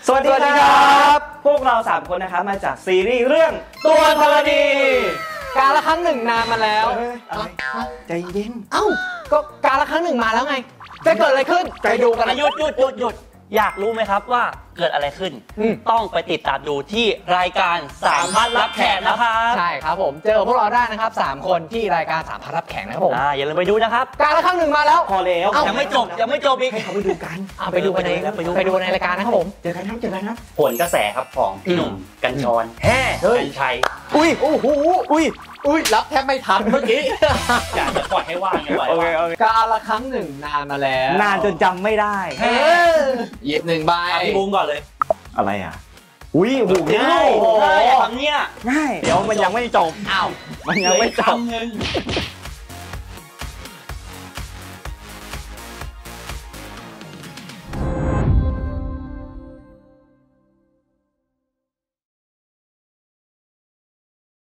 สวัสดีครับพวกเรา3คนนะครับมาจากซีรีส์เรื่องตัวธรณีกาลครั้งหนึ่งนานมาแล้วใจเย็นก็กาลครั้งหนึ่งมาแล้วไงจะเกิดอะไรขึ้นไปดูกันหยุดอยากรู้ไหมครับว่าเกิดอะไรขึ้นต้องไปติดตามดูที่รายการ3พันรับแขกนะครับใช่ครับผมเจอพวกเราได้นะครับ3คนที่รายการ3พันรับแขกนะครับผมอย่าลืมไปดูนะครับกาลครั้งหนึ่งมาแล้วพอแล้วยังไม่จบอีกให้เขาไปดูกันไปดูในรายการนะครับผมเจอกันครับผลกระแสครับของพี่หนุ่มกัญชรกัญชัยรับแทบไม่ทันเมื่อกี้อยากจะปล่อยให้ว่างไงโอเคกาลครั้งหนึ่งนานมาแล้วนานจนจำไม่ได้หยิบ1 ใบพี่บุ้งก่อนเลยอะไรหูง่ายทำเนี่ยง่ายเดี๋ยวมันยังไม่จบมันยังไม่จบ